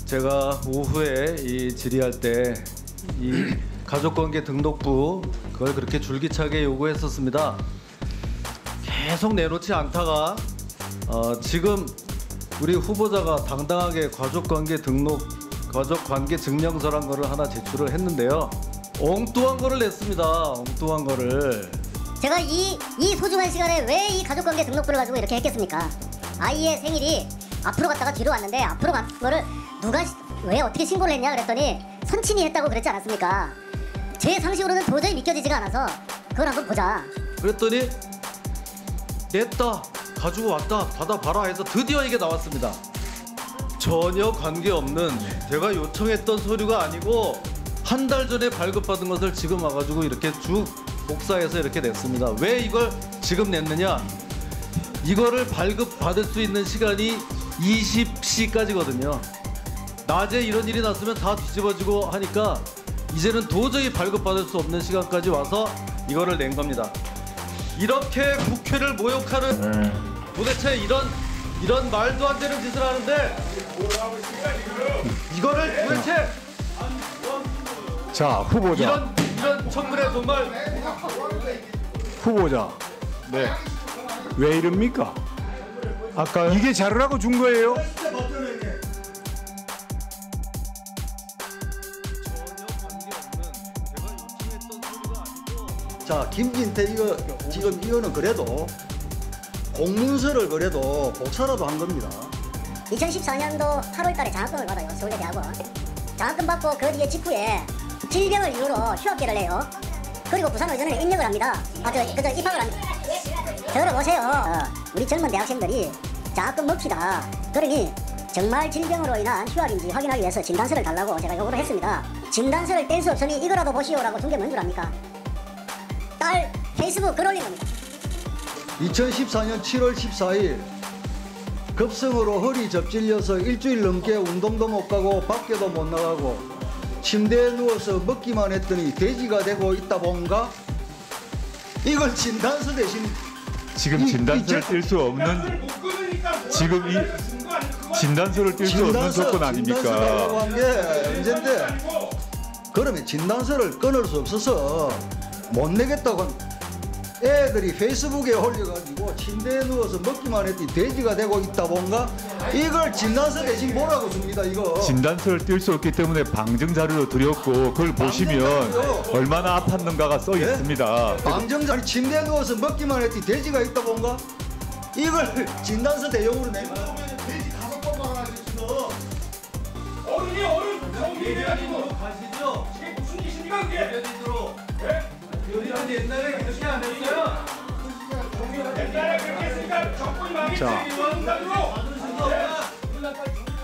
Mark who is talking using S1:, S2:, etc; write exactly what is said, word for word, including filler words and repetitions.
S1: 제가 오후에 이 질의할 때 이 가족관계 등록부 그걸 그렇게 줄기차게 요구했었습니다. 계속 내놓지 않다가 어, 지금 우리 후보자가 당당하게 가족관계 등록, 가족관계 증명서란 거를 하나 제출을 했는데요. 엉뚱한 거를 냈습니다. 엉뚱한 거를.
S2: 제가 이, 이 소중한 시간에 왜 이 가족관계 등록부를 가지고 이렇게 했겠습니까? 아이의 생일이 앞으로 갔다가 뒤로 왔는데 앞으로 간 거를 누가 왜 어떻게 신고를 했냐 그랬더니 선친이 했다고 그랬지 않았습니까? 제 상식으로는 도저히 믿겨지지가 않아서 그걸 한번 보자.
S1: 그랬더니 냈다, 가지고 왔다, 받아봐라 해서 드디어 이게 나왔습니다. 전혀 관계없는, 제가 요청했던 서류가 아니고 한 달 전에 발급받은 것을 지금 와가지고 이렇게 쭉 복사해서 이렇게 냈습니다. 왜 이걸 지금 냈느냐? 이거를 발급받을 수 있는 시간이 이십 시까지거든요. 낮에 이런 일이 났으면 다 뒤집어지고 하니까 이제는 도저히 발급받을 수 없는 시간까지 와서 이거를 낸 겁니다. 이렇게 국회를 모욕하는, 도대체 이런 이런 말도 안 되는 짓을 하는데 이거를 도대체
S3: 자, 후보자.
S1: 이런 이런 청문회 정말
S3: 후보자.
S4: 네.
S3: 왜 이럽니까?
S4: 아까
S3: 이게 자르라고 준 거예요?
S5: 자, 김진태 이거 지금 이거는 그래도 공문서를 그래도 복사라도 한 겁니다.
S2: 이천십사 년도 팔월 달에 장학금을 받아요. 서울대대학원. 장학금 받고 그 뒤에 직후에 질병을 이유로 휴학계를 해요. 그리고 부산의전에 입력을 합니다. 아, 저, 그저 입학을 합니다. 들어보세요. 어, 우리 젊은 대학생들이 장학금 먹히다. 그러니 정말 질병으로 인한 휴학인지 확인하기 위해서 진단서를 달라고 제가 요구를 했습니다. 진단서를 뗄 수 없으니 이거라도 보시오라고 준 게 뭔 줄 압니까? 딸 페이스북 글 올린 겁니다.
S5: 이천십사 년 칠월 십사일 급성으로 허리 접질려서 일주일 넘게 운동도 못 가고 밖에도 못 나가고 침대에 누워서 먹기만 했더니 돼지가 되고 있다 본가? 이걸 진단서 대신
S4: 지금 진단서를 뗄 수 없는 지금 이 진단서를 뗄 수 없는 조건 아닙니까?
S5: 진단서 한 게 문제인데 그러면 진단서를 끊을 수 없어서 못 내겠다고 한 애들이 페이스북에 올려가지고 침대에 누워서 먹기만 했더니 돼지가 되고 있다 본가? 이걸 진단서 대신 뭐라고 줍니다 이거.
S4: 진단서를 뗄 수 없기 때문에 방증 자료로 드렸고 그걸 보시면
S5: 자료.
S4: 얼마나 아팠는가가 써
S5: 네?
S4: 있습니다.
S5: 방정자리 침대에 누워서 먹기만 했더니 돼지가 있다 본가? 이걸 진단서 대용으로 내면 돼지 다섯 번 말아가지고
S6: 어른이 어른
S1: 대변인으로 가시죠.
S6: 이게 무슨 짓입니까 그게?
S1: 대변인으로. 대변인 옛날에 그렇게 안 했어요.
S6: 옛날에 그렇게 했으니까 정권이 망했지.
S3: 자.
S6: 이런 단으로.
S1: 받으신 거 없나?